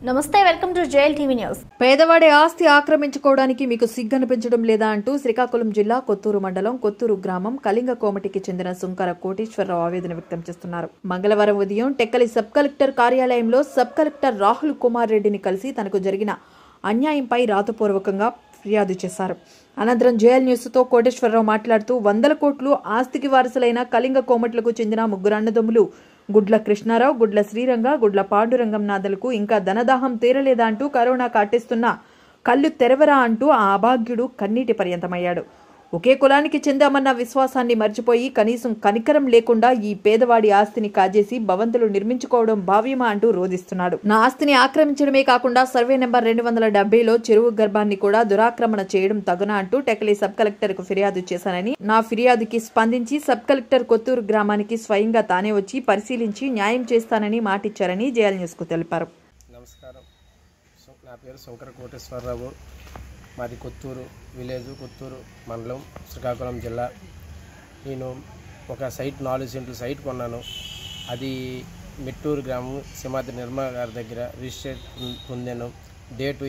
నమస్తే, welcome to jail TV news. పేదవాడి ఆస్తి ఆక్రమించుకోవడానికి మీకు సిగ్గనిపించడం లేదా అంటూ శ్రీకాకుళం జిల్లా కొత్తూరు మండలం కొత్తూరు గ్రామం కళింగ కోమటికి చెందిన సుంకర కోటేశ్వరరావు ఆవేదన వ్యక్తం చేస్తున్నారు. మంగళవారం ఉదయం టెక్కలి సబ్ కలెక్టర్ కార్యాలయంలో సబ్ కలెక్టర్ రాహుల్ కుమార్ రెడ్డిని కలిసి తనకు జరిగిన అన్యాయంపై రాతపూర్వకంగా ఫిర్యాదు చేశారు. అనంతరం జేఎల్ న్యూస్ తో కోటేశ్వరరావు మాట్లాడుతూ 100 కోట్లు ఆస్తికి వారసులైన కళింగ కోమట్లకు చెందిన ముగ్గురు అన్నదమ్ములు గుడ్ల కృష్ణారావు, గుడ్ల శ్రీరంగ, గుడ్ల పాండురంగం నాథలకు ఇంకా ధనదాహం తీరలేదా అంటూ కరోనా కాటేస్తున్న కళ్ళు తెరవరా అంటూ ఆ అభాగ్యుడు కన్నీటి పర్యంతమయ్యాడు. ఒకే కులానికి చెందామన్న విశ్వాసాన్ని మర్చిపోయి కనీసం కనికరం లేకుండా ఈ పేదవాడి ఆస్తిని కాజేసి భవంతులు నిర్మించుకోవడం భావ్యమా అంటూ రోధిస్తున్నాడు. నా ఆస్తిని ఆక్రమించడమే కాకుండా సర్వే నెంబర్ 270లో చెరువు గర్భాన్ని కూడా దురాక్రమణ చేయడం తగునా అంటూ టెక్కలి సబ్ కలెక్టర్ కు ఫిర్యాదు చేశానని, నా ఫిర్యాదుకి స్పందించి సబ్ కలెక్టర్ కొత్తూరు గ్రామానికి స్వయంగా తానే వచ్చి పరిశీలించి న్యాయం చేస్తానని మాటిచ్చారని జేఎల్ న్యూస్ కు తెలిపారు. నమస్కారం, నా పేరు సుంకర కోటేశ్వరరావు. మాది కొత్తూరు విలేజ్, కొత్తూరు మండలం, శ్రీకాకుళం జిల్లా. నేను ఒక సైట్ 4 సెంట్లు సైట్ కొన్నాను. అది మెట్టూరు గ్రామం సింహాద్రి నిర్మల గారి దగ్గర రిజిస్ట్రేట్ పొందాను. డేటు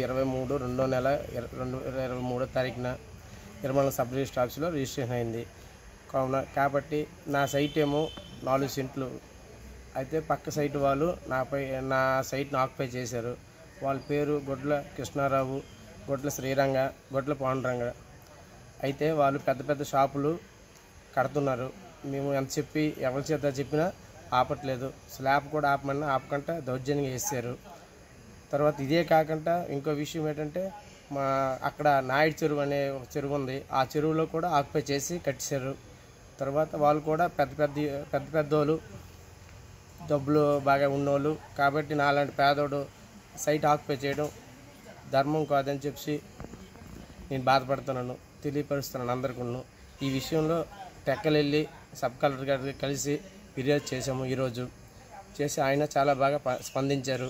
23/2/2023 తారీఖున నిర్మల సబ్ రిజిస్టర్ ఆఫీస్లో రిజిస్ట్రేషన్ అయింది. కాబట్టి నా సైట్ ఏమో 4 సెంట్లు అయితే పక్క సైట్ వాళ్ళు నా సైట్ను ఆక్యుపై చేశారు. వాళ్ళ పేరు గుడ్ల కృష్ణారావు, గుడ్ల శ్రీరంగ, గుడ్ల పాండురంగ. అయితే వాళ్ళు పెద్ద పెద్ద షాపులు కడుతున్నారు. మేము ఎంత చెప్పి ఎవరి చేత చెప్పినా ఆపట్లేదు. స్లాబ్ కూడా ఆపమన్నా ఆపకుండా దౌర్జన్యంగా వేసారు. తర్వాత ఇదే కాకుండా ఇంకో విషయం ఏంటంటే, అక్కడ నాయుడు చెరువు అనే ఒక చెరువు ఉంది. ఆ చెరువులో కూడా ఆక్యుపై చేసి కట్టేశారు. తర్వాత వాళ్ళు కూడా పెద్దోళ్ళు, డబ్బులు బాగా ఉన్నోళ్ళు. కాబట్టి నాలాంటి పేదోడు సైట్ ఆక్యుపై చేయడం ధర్మం కాదని చెప్పి నేను బాధపడుతున్నాను, తెలియపరుస్తున్నాను అందరికీ. ఈ విషయంలో టెక్కలెళ్ళి సబ్ కలెక్టర్ గారికి కలిసి ఫిర్యాదు చేసాము. ఈరోజు చేసి ఆయన చాలా బాగా స్పందించారు.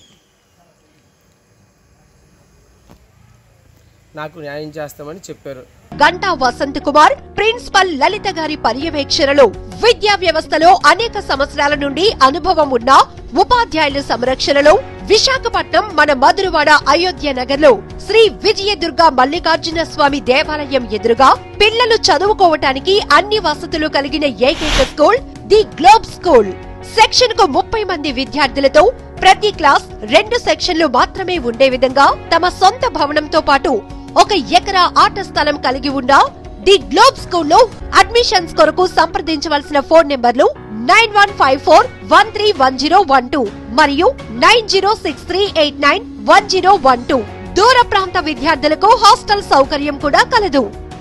నాకు న్యాయం చేస్తామని చెప్పారు. గంటా వసంత్ కుమార్ ప్రిన్సిపల్ లలిత గారి పర్యవేక్షణలో విద్యా వ్యవస్థలో అనేక సంవత్సరాల నుండి అనుభవం ఉన్న ఉపాధ్యాయుల సంరక్షణలో విశాఖపట్నం మన మధురవాడ అయోధ్య నగర్ లో శ్రీ విజయదుర్గ మల్లికార్జున స్వామి దేవాలయం ఎదురుగా పిల్లలు చదువుకోవటానికి అన్ని వసతులు కలిగిన ఏకైక school the globe school. Section కు 30 మంది విద్యార్థులతో ప్రతి క్లాస్ 2 సెక్షన్లు మాత్రమే ఉండే విధంగా తమ సొంత భవనంతో పాటు 1 ఎకరా ఆట స్థలం కలిగి ఉన్న ది గ్లోబ్ స్కూల్లో అడ్మిషన్స్ కొరకు సంప్రదించవలసిన ఫోన్ నెంబర్లు 9154131012 మరియు 9063891012. దూర ప్రాంత విద్యార్థులకు హాస్టల్ సౌకర్యం కూడా కలదు.